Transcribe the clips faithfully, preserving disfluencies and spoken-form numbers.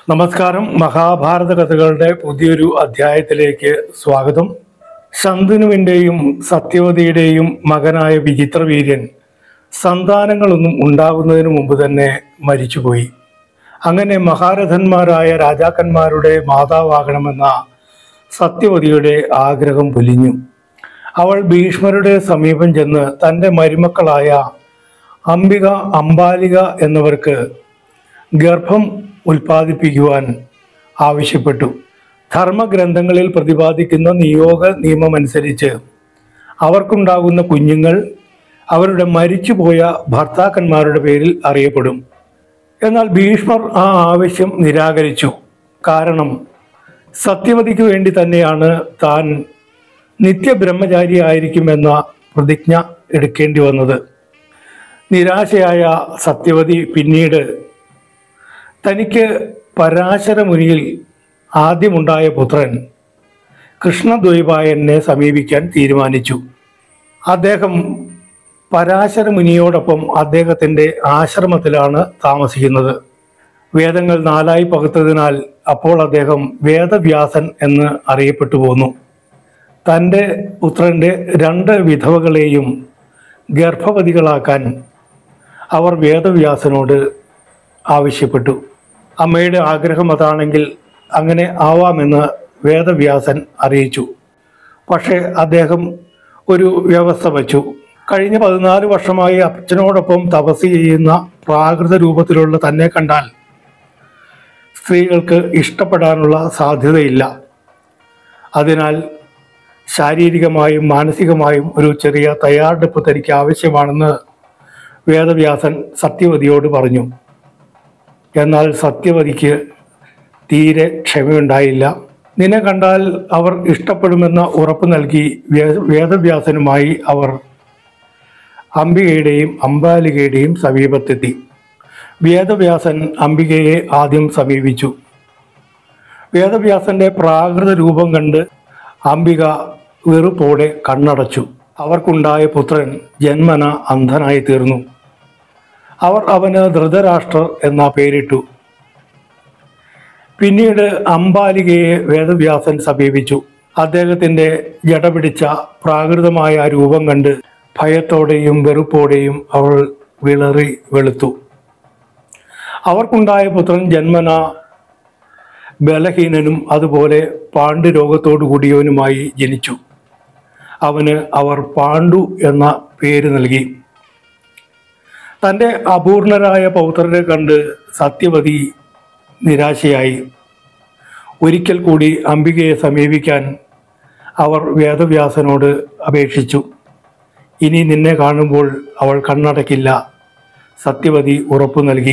നമസ്കാരം. മഹാഭാരത കഥകളുടെ പുതിയൊരു അധ്യായത്തിലേക്ക് സ്വാഗതം. ശന്തനുവിൻ്റെയും സത്യവതിയുടെയും മകനായ വിചിത്രവീര്യൻ സന്താനങ്ങളൊന്നും ഉണ്ടാകുന്നതിന് മുമ്പ് തന്നെ മരിച്ചുപോയി. അങ്ങനെ മഹാരഥന്മാരായ രാജാക്കന്മാരുടെ മാതാവാകണമെന്ന സത്യവതിയുടെ ആഗ്രഹം പൊലിഞ്ഞു. അവൾ ഭീഷ്മരുടെ സമീപം ചെന്ന് തൻ്റെ മരുമക്കളായ അംബിക, അംബാലിക എന്നിവർക്ക് ഗർഭം ഉൽപ്പാദിപ്പിക്കുവാൻ ആവശ്യപ്പെട്ടു. ധർമ്മഗ്രന്ഥങ്ങളിൽ പ്രതിപാദിക്കുന്ന നിയോഗ നിയമമനുസരിച്ച് അവർക്കുണ്ടാകുന്ന കുഞ്ഞുങ്ങൾ അവരുടെ മരിച്ചുപോയ ഭർത്താക്കന്മാരുടെ പേരിൽ അറിയപ്പെടും. എന്നാൽ ഭീഷ്മർ ആ ആവശ്യം നിരാകരിച്ചു. കാരണം സത്യവതിക്ക് വേണ്ടി തന്നെയാണ് താൻ നിത്യബ്രഹ്മചാരിയായിരിക്കുമെന്ന പ്രതിജ്ഞ എടുക്കേണ്ടി വന്നത്. നിരാശയായ സത്യവതി പിന്നീട് തനിക്ക് പരാശര മുനിയിൽ ആദ്യമുണ്ടായ പുത്രൻ കൃഷ്ണദ്വൈപായനെ സമീപിക്കാൻ തീരുമാനിച്ചു. അദ്ദേഹം പരാശര മുനിയോടൊപ്പം അദ്ദേഹത്തിൻ്റെ ആശ്രമത്തിലാണ് താമസിക്കുന്നത്. വേദങ്ങൾ നാലായി പകുത്തതിനാൽ അപ്പോൾ അദ്ദേഹം വേദവ്യാസൻ എന്ന് അറിയപ്പെട്ടു പോന്നു. തൻ്റെ പുത്രൻ്റെ രണ്ട് വിധവകളെയും ഗർഭവതികളാക്കാൻ അവർ വേദവ്യാസനോട് ആവശ്യപ്പെട്ടു. അമ്മയുടെ ആഗ്രഹം അതാണെങ്കിൽ അങ്ങനെ ആവാമെന്ന് വേദവ്യാസൻ അറിയിച്ചു. പക്ഷേ അദ്ദേഹം ഒരു വ്യവസ്ഥ വച്ചു. കഴിഞ്ഞ പതിനാല് വർഷമായി അച്ഛനോടൊപ്പം തപസ് ചെയ്യുന്ന പ്രാകൃത രൂപത്തിലുള്ള തന്നെ കണ്ടാൽ സ്ത്രീകൾക്ക് ഇഷ്ടപ്പെടാനുള്ള സാധ്യതയില്ല. അതിനാൽ ശാരീരികമായും മാനസികമായും ഒരു ചെറിയ തയ്യാറെടുപ്പ് തനിക്ക് ആവശ്യമാണെന്ന് വേദവ്യാസൻ സത്യവതിയോട് പറഞ്ഞു. എന്നാൽ സത്യവതിക്ക് തീരെ ക്ഷമയുണ്ടായില്ല. നിന്നെ കണ്ടാൽ അവർ ഇഷ്ടപ്പെടുമെന്ന ഉറപ്പ് നൽകി വേദവ്യാസനുമായി അവർ അംബികയുടെയും അംബാലികയുടെയും സമീപത്തെത്തി. വേദവ്യാസൻ അംബികയെ ആദ്യം സമീപിച്ചു. വേദവ്യാസന്റെ പ്രാകൃത രൂപം കണ്ട് അംബിക വെറുപ്പോടെ കണ്ണടച്ചു. അവർക്കുണ്ടായ പുത്രൻ ജന്മന അന്ധനായി തീർന്നു. അവർ അവന് ധൃതരാഷ്ട്രർ എന്ന പേരിട്ടു. പിന്നീട് അംബാലികയെ വേദവ്യാസൻ സമീപിച്ചു. അദ്ദേഹത്തിൻ്റെ ജട പിടിച്ച പ്രാകൃതമായ രൂപം കണ്ട് ഭയത്തോടെയും വെറുപ്പോടെയും അവൾ വിളറി വെളുത്തു. അവർക്കുണ്ടായ പുത്രൻ ജന്മന ബലഹീനനും അതുപോലെ പാണ്ഡുരോഗത്തോടു കൂടിയവനുമായി ജനിച്ചു. അവന് അവർ പാണ്ഡു എന്ന പേര് നൽകി. തൻ്റെ അപൂർണരായ പൗത്രരെ കണ്ട് സത്യവതി നിരാശയായി. ഒരിക്കൽ കൂടി അംബികയെ സമീപിക്കാൻ അവർ വേദവ്യാസനോട് അപേക്ഷിച്ചു. ഇനി നിന്നെ കാണുമ്പോൾ അവൾ കണ്ണടക്കില്ല. സത്യവതി ഉറപ്പു നൽകി.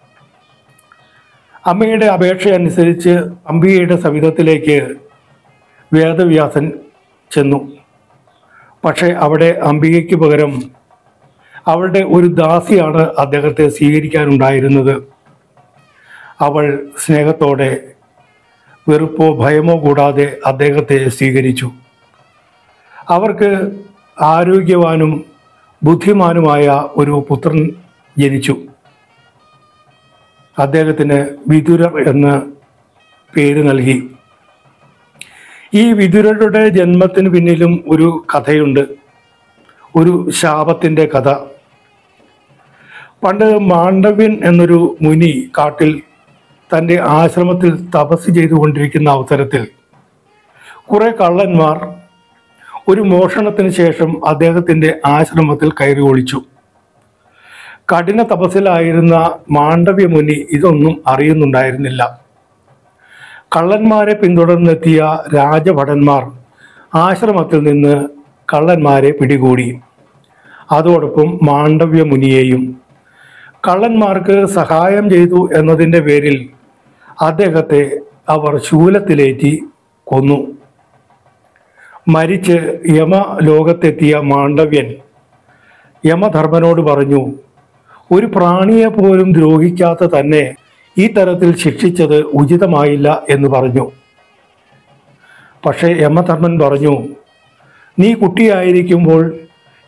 അമ്മയുടെ അപേക്ഷ അനുസരിച്ച് അംബികയുടെ സവിധത്തിലേക്ക് വേദവ്യാസൻ ചെന്നു. പക്ഷേ അവിടെ അംബികയ്ക്ക് പകരം അവളുടെ ഒരു ദാസിയാണ് അദ്ദേഹത്തെ സ്വീകരിക്കാനുണ്ടായിരുന്നത്. അവൾ സ്നേഹത്തോടെ വെറുപ്പോ ഭയമോ കൂടാതെ അദ്ദേഹത്തെ സ്വീകരിച്ചു. അവർക്ക് ആരോഗ്യവാനും ബുദ്ധിമാനുമായ ഒരു പുത്രൻ ജനിച്ചു. അദ്ദേഹത്തിന് വിതുരർ എന്ന് പേര് നൽകി. ഈ വിതുരരുടെ ജന്മത്തിന് പിന്നിലും ഒരു കഥയുണ്ട്, ഒരു ശാപത്തിൻ്റെ കഥ. പണ്ട് മാണ്ഡവ്യൻ എന്നൊരു മുനി കാട്ടിൽ തൻ്റെ ആശ്രമത്തിൽ തപസ് ചെയ്തുകൊണ്ടിരിക്കുന്ന അവസരത്തിൽ കുറെ കള്ളന്മാർ ഒരു മോഷണത്തിന് ശേഷം അദ്ദേഹത്തിൻ്റെ ആശ്രമത്തിൽ കയറി ഒളിച്ചു. കഠിന തപസ്സിലായിരുന്ന മാണ്ഡവ്യ മുനി ഇതൊന്നും അറിയുന്നുണ്ടായിരുന്നില്ല. കള്ളന്മാരെ പിന്തുടർന്നെത്തിയ രാജഭടന്മാർ ആശ്രമത്തിൽ നിന്ന് കള്ളന്മാരെ പിടികൂടി. അതോടൊപ്പം മാണ്ഡവ്യ മുനിയെയും. കള്ളന്മാർക്ക് സഹായം ചെയ്തു എന്നതിൻ്റെ പേരിൽ അദ്ദേഹത്തെ അവർ ശൂലത്തിലേറ്റി കൊന്നു. മരിച്ച് യമലോകത്തെത്തിയ മാണ്ഡവ്യൻ യമധർമ്മനോട് പറഞ്ഞു, ഒരു പ്രാണിയെ പോലും ദ്രോഹിക്കാത്ത തന്നെ ഈ തരത്തിൽ ശിക്ഷിച്ചത് ഉചിതമായില്ല എന്ന് പറഞ്ഞു. പക്ഷേ യമധർമ്മൻ പറഞ്ഞു, നീ കുട്ടിയായിരിക്കുമ്പോൾ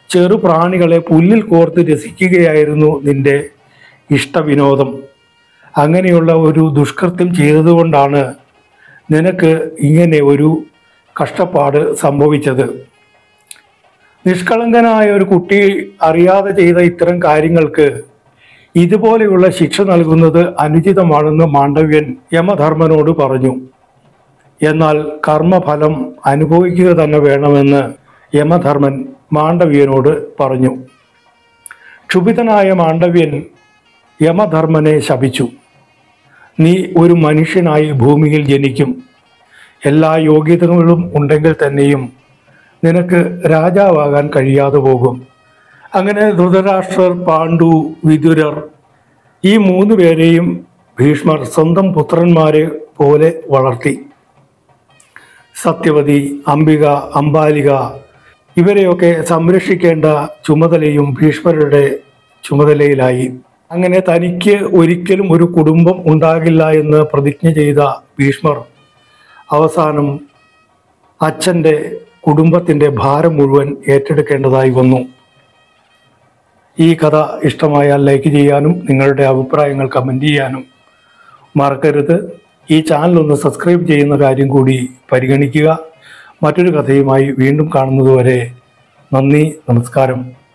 ചെറുപ്രാണികളെ പുല്ലിൽ കോർത്ത് രസിക്കുകയായിരുന്നു നിന്റെ ഇഷ്ടവിനോദം. അങ്ങനെയുള്ള ഒരു ദുഷ്കൃത്യം ചെയ്തതുകൊണ്ടാണ് നിനക്ക് ഇങ്ങനെ ഒരു കഷ്ടപ്പാട് സംഭവിച്ചത്. നിഷ്കളങ്കനായ ഒരു കുട്ടി അറിയാതെ ചെയ്ത ഇത്തരം കാര്യങ്ങൾക്ക് ഇതുപോലെയുള്ള ശിക്ഷ നൽകുന്നത് അനുചിതമാണെന്ന് മാണ്ഡവ്യൻ യമധർമ്മനോട് പറഞ്ഞു. എന്നാൽ കർമ്മഫലം അനുഭവിക്കുക തന്നെ വേണമെന്ന് യമധർമ്മൻ മാണ്ഡവ്യനോട് പറഞ്ഞു. ക്ഷുഭിതനായ മാണ്ഡവ്യൻ യമധർമ്മനെ ശപിച്ചു. നീ ഒരു മനുഷ്യനായി ഭൂമിയിൽ ജനിക്കും. എല്ലാ യോഗ്യതകളും ഉണ്ടെങ്കിൽ തന്നെയും നിനക്ക് രാജാവാകാൻ കഴിയാതെ പോകും. അങ്ങനെ ധൃതരാഷ്ട്രർ, പാണ്ഡു, വിതുരർ ഈ മൂന്ന് പേരെയും ഭീഷ്മർ സ്വന്തം പുത്രന്മാരെ പോലെ വളർത്തി. സത്യവതി, അംബിക, അംബാലിക ഇവരെയൊക്കെ സംരക്ഷിക്കേണ്ട ചുമതലയും ഭീഷ്മരുടെ ചുമതലയിലായി. അങ്ങനെ തനിക്ക് ഒരിക്കലും ഒരു കുടുംബം ഉണ്ടാകില്ല എന്ന് പ്രതിജ്ഞ ചെയ്ത ഭീഷ്മർ അവസാനം അച്ഛൻ്റെ കുടുംബത്തിൻ്റെ ഭാരം മുഴുവൻ ഏറ്റെടുക്കേണ്ടതായി വന്നു. ഈ കഥ ഇഷ്ടമായാൽ ലൈക്ക് ചെയ്യാനും നിങ്ങളുടെ അഭിപ്രായങ്ങൾ കമൻറ്റ് ചെയ്യാനും മറക്കരുത്. ഈ ചാനൽ ഒന്ന് സബ്സ്ക്രൈബ് ചെയ്യുന്ന കാര്യം കൂടി പരിഗണിക്കുക. മറ്റൊരു കഥയുമായി വീണ്ടും കാണുന്നതുവരെ നന്ദി, നമസ്കാരം.